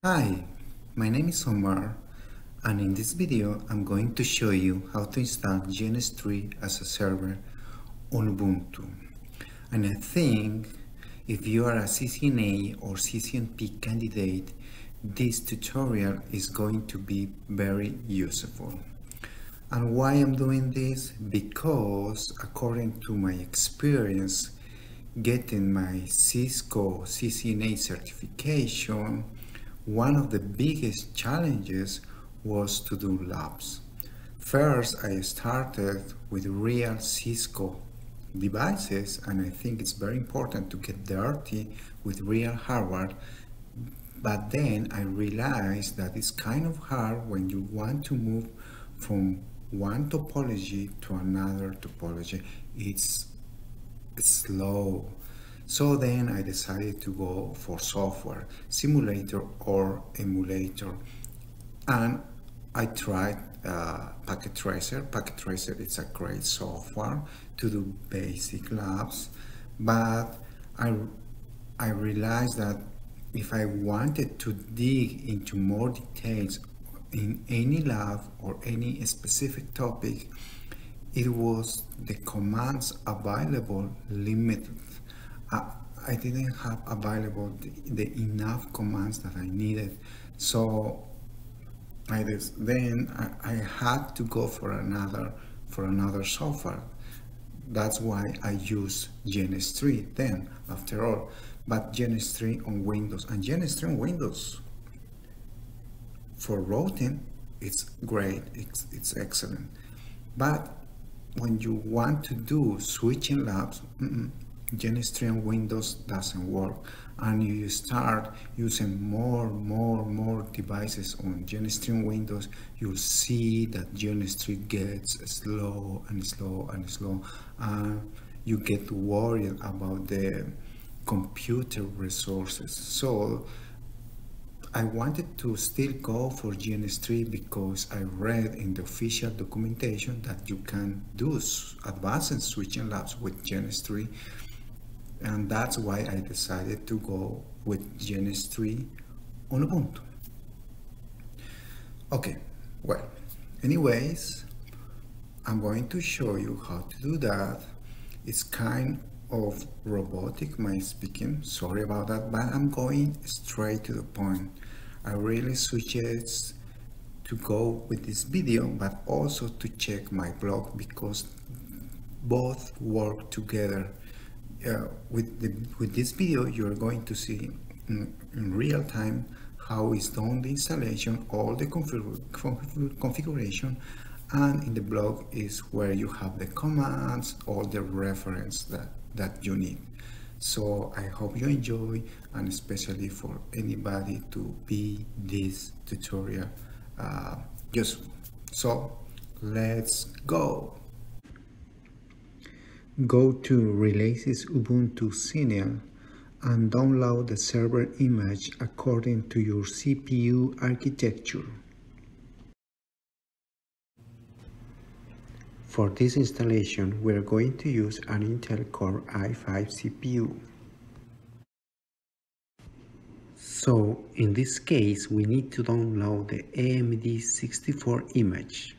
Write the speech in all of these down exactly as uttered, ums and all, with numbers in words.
Hi, my name is Omar, and in this video I'm going to show you how to install G N S three as a server on Ubuntu. And I think if you are a C C N A or C C N P candidate, this tutorial is going to be very useful. And why I'm doing this? Because according to my experience getting my Cisco C C N A certification, one of the biggest challenges was to do labs. First, I started with real Cisco devices, and I think it's very important to get dirty with real hardware. But then I realized that it's kind of hard when you want to move from one topology to another topology. It's, it's slow. So then I decided to go for software, simulator or emulator. And I tried uh, Packet Tracer. Packet Tracer is a great software to do basic labs, but I, I realized that if I wanted to dig into more details in any lab or any specific topic, it was the commands available limited. Uh, I didn't have available the, the enough commands that I needed, so I just, then I, I had to go for another for another software. That's why I use G N S three then, after all. But G N S three on Windows, and G N S three on Windows for routing, it's great, it's, it's excellent. But when you want to do switching labs, mm-mm, G N S three on Windows doesn't work, and you start using more, more, more devices on G N S three on Windows, you'll see that G N S three gets slow and slow and slow, and you get worried about the computer resources. So I wanted to still go for G N S three because I read in the official documentation that you can do advanced switching labs with G N S three, and that's why I decided to go with G N S three on Ubuntu. Okay, well, anyways, I'm going to show you how to do that. It's kind of robotic, my speaking, sorry about that, but I'm going straight to the point. I really suggest to go with this video, but also to check my blog, because both work together. Uh, with, the, with this video, you're going to see in, in real time how is done the installation, all the config config configuration, and in the blog is where you have the commands, all the reference that, that you need. So I hope you enjoy, and especially for anybody to be this tutorial uh, useful. So let's go. Go to Releases Ubuntu Cinel and download the server image according to your C P U architecture. For this installation, we are going to use an Intel Core i five C P U. So, in this case, we need to download the A M D sixty-four image.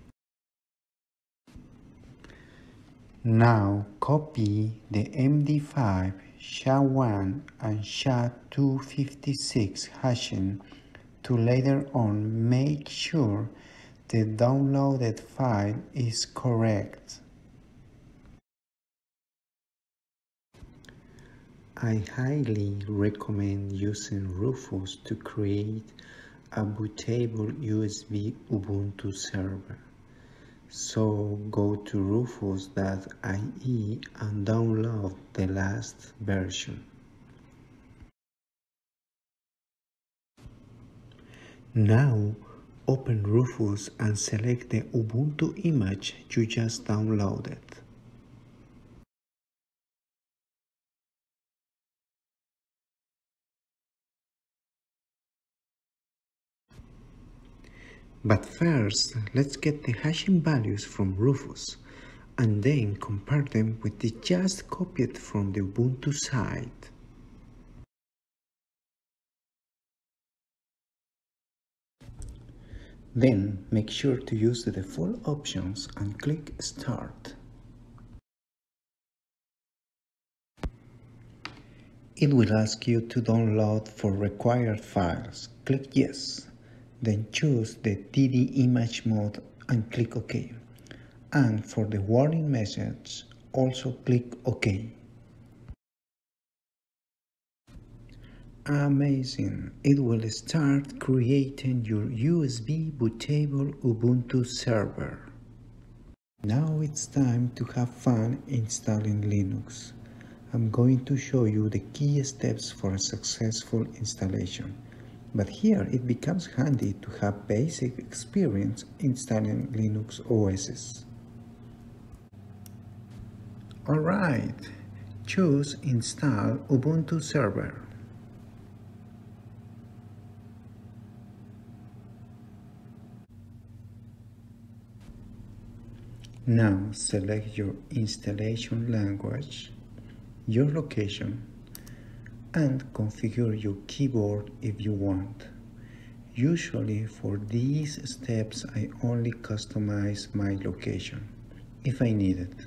Now, copy the M D five, S H A one, and S H A two fifty-six hashing to later on make sure the downloaded file is correct. I highly recommend using Rufus to create a bootable U S B Ubuntu server. So go to rufus dot I E and download the last version. Now open Rufus and select the Ubuntu image you just downloaded. But first, let's get the hashing values from Rufus, and then compare them with the just copied from the Ubuntu site. Then make sure to use the default options and click Start. It will ask you to download for required files. Click Yes. Then choose the D D image mode and click OK. And for the warning message, also click OK. Amazing! It will start creating your U S B bootable Ubuntu server. Now it's time to have fun installing Linux. I'm going to show you the key steps for a successful installation. But here it becomes handy to have basic experience installing Linux O Ss. Alright, choose Install Ubuntu Server. Now select your installation language, your location, and configure your keyboard if you want. Usually for these steps I only customize my location, if I need it.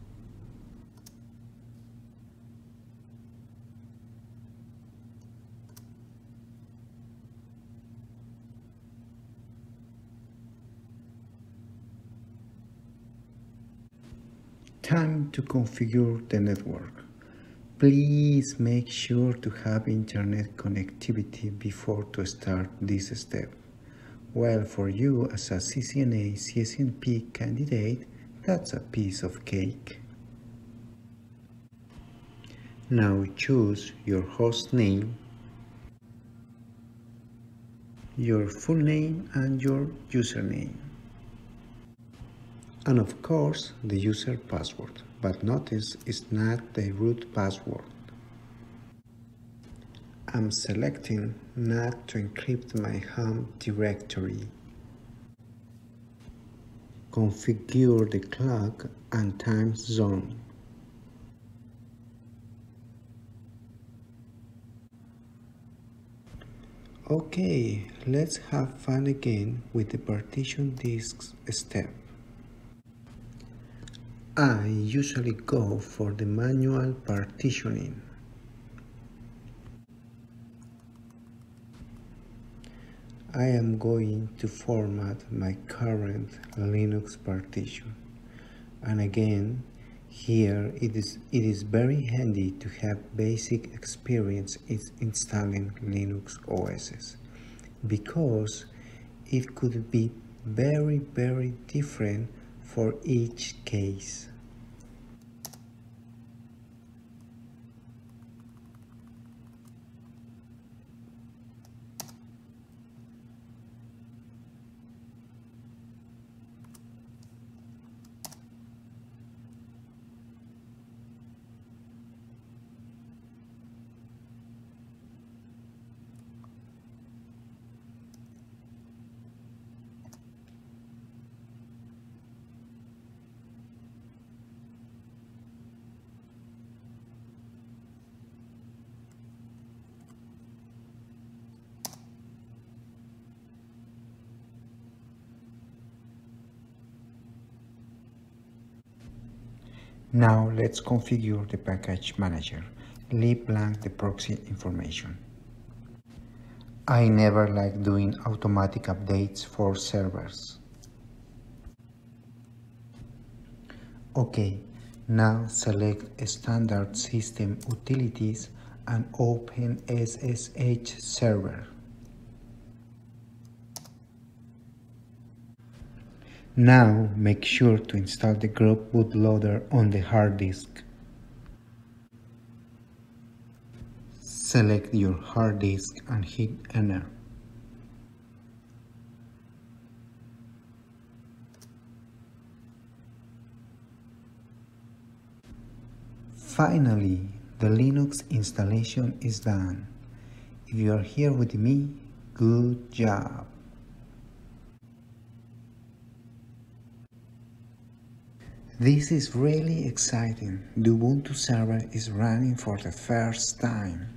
Time to configure the network. Please make sure to have internet connectivity before to start this step. Well, for you as a C C N A C S N P candidate, that's a piece of cake. Now choose your host name, your full name and your username. And of course, the user password, but notice it's not the root password. I'm selecting not to encrypt my home directory. Configure the clock and time zone. Okay, let's have fun again with the partition disks step. I usually go for the manual partitioning. I am going to format my current Linux partition. And again, here it is, it is very handy to have basic experience in installing Linux O Ss, because it could be very, very different for each case. Now let's configure the package manager. Leave blank the proxy information. I never like doing automatic updates for servers. Okay, now select Standard System Utilities and open S S H Server. Now make sure to install the group bootloader on the hard disk. Select your hard disk and hit Enter. Finally, the Linux installation is done. If you are here with me, good job! This is really exciting. The Ubuntu server is running for the first time.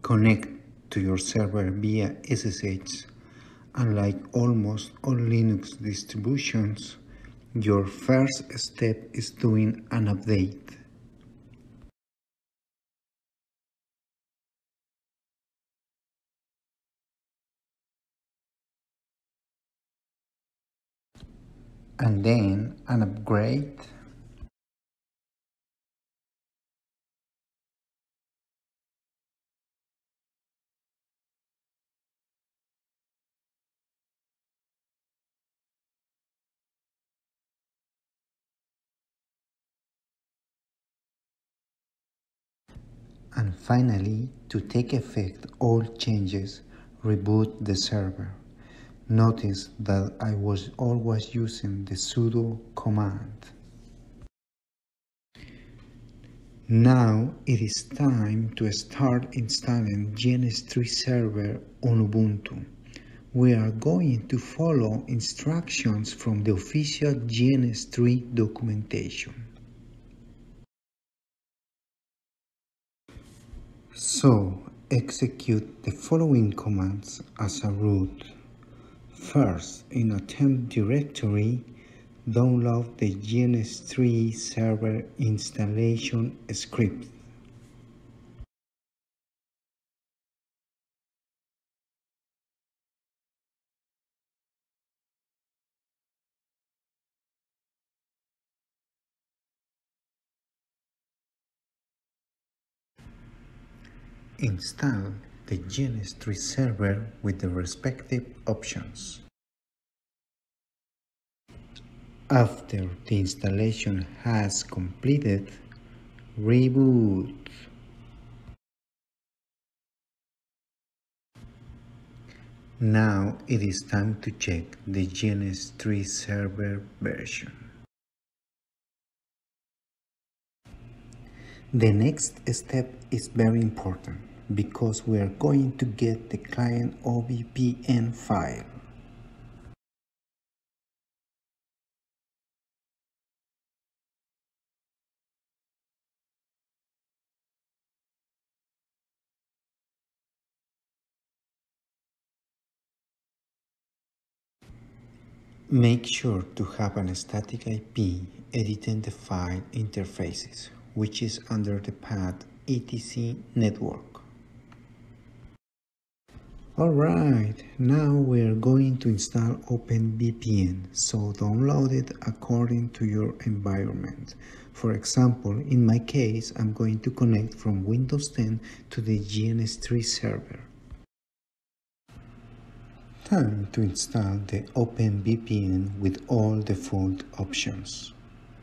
Connect to your server via S S H. Unlike almost all Linux distributions, your first step is doing an update. And then an upgrade. And finally, to take effect all changes, reboot the server. Notice that I was always using the sudo command. Now it is time to start installing G N S three server on Ubuntu. We are going to follow instructions from the official G N S three documentation. So, execute the following commands as a root. First, in a temp directory, download the G N S three server installation script. Install the G N S three server with the respective options. After the installation has completed, reboot. Now it is time to check the G N S three server version. The next step is very important because we are going to get the client O V P N file. Make sure to have an static I P editing the file interfaces, which is under the path E T C network. Alright, now we are going to install OpenVPN, so download it according to your environment. For example, in my case, I'm going to connect from Windows ten to the G N S three server. Time to install the OpenVPN with all default options.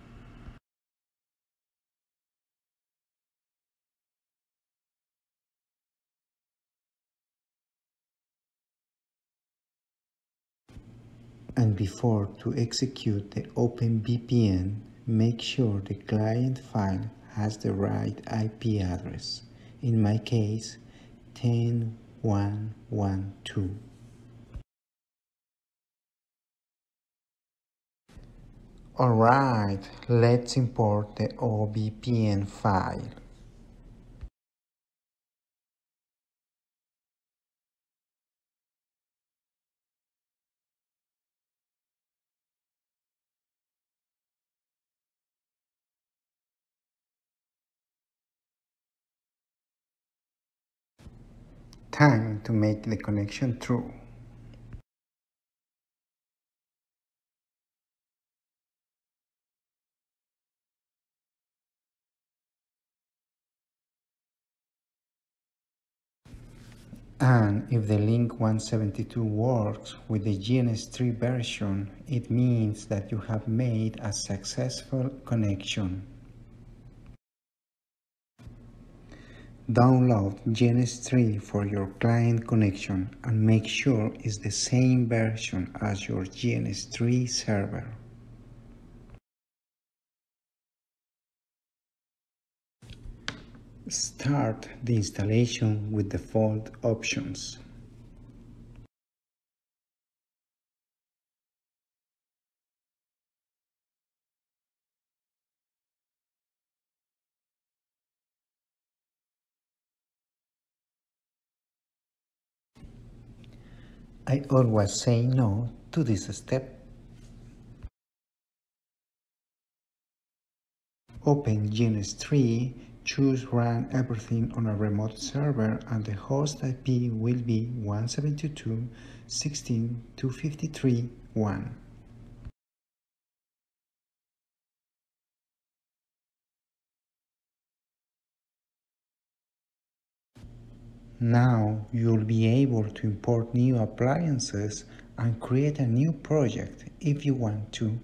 And before to execute the OpenVPN, make sure the client file has the right I P address. In my case, ten dot one dot twelve. Alright, let's import the O V P N file. Time to make the connection true. And if the link one seventy-two works with the G N S three version, it means that you have made a successful connection. Download G N S three for your client connection and make sure it's the same version as your G N S three server. Start the installation with default options. I always say no to this step. Open G N S three, choose run everything on a remote server, and the host I P will be one seventy-two dot sixteen dot two fifty-three dot one. Now you'll be able to import new appliances and create a new project if you want to.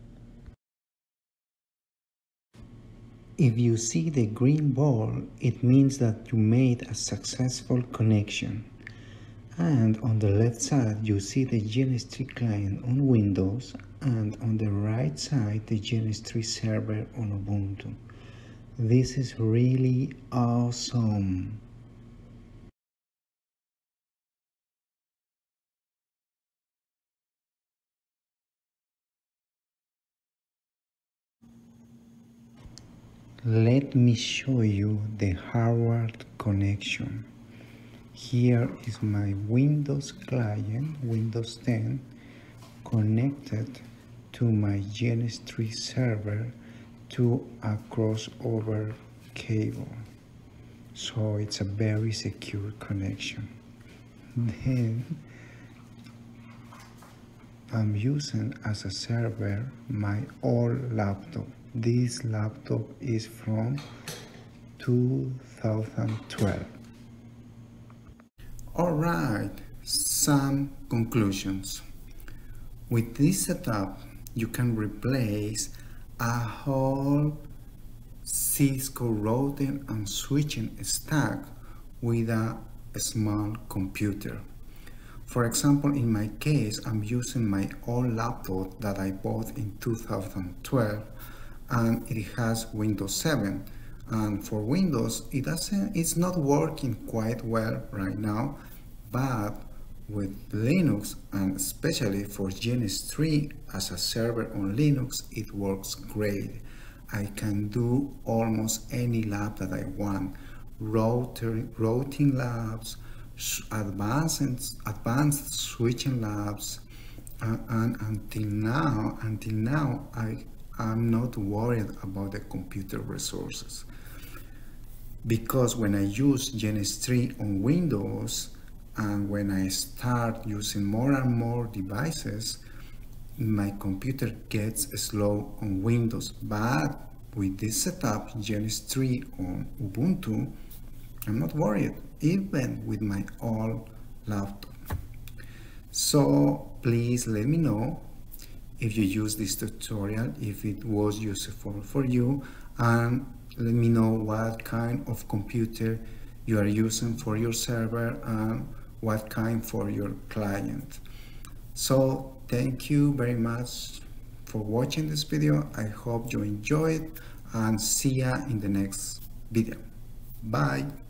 If you see the green ball, it means that you made a successful connection. And on the left side you see the G N S three client on Windows, and on the right side the G N S three server on Ubuntu. This is really awesome. Let me show you the hardware connection. Here is my Windows client, Windows ten, connected to my G N S three server to a crossover cable. So it's a very secure connection. Then I'm using as a server my old laptop. This laptop is from two thousand twelve. Alright, some conclusions. With this setup, you can replace a whole Cisco routing and switching stack with a small computer. For example, in my case, I'm using my old laptop that I bought in two thousand twelve, and it has Windows seven. And for Windows, it doesn't, it's not working quite well right now, but with Linux, and especially for G N S three as a server on Linux, it works great. I can do almost any lab that I want. Router, routing labs, advanced, advanced switching labs, uh, and until now, until now, I I'm not worried about the computer resources, because when I use G N S three on Windows and when I start using more and more devices, my computer gets slow on Windows. But with this setup, G N S three on Ubuntu, I'm not worried, even with my old laptop. So please let me know if you use this tutorial, if it was useful for you, and let me know what kind of computer you are using for your server and what kind for your client. So thank you very much for watching this video. I hope you enjoyed, and see ya in the next video. Bye.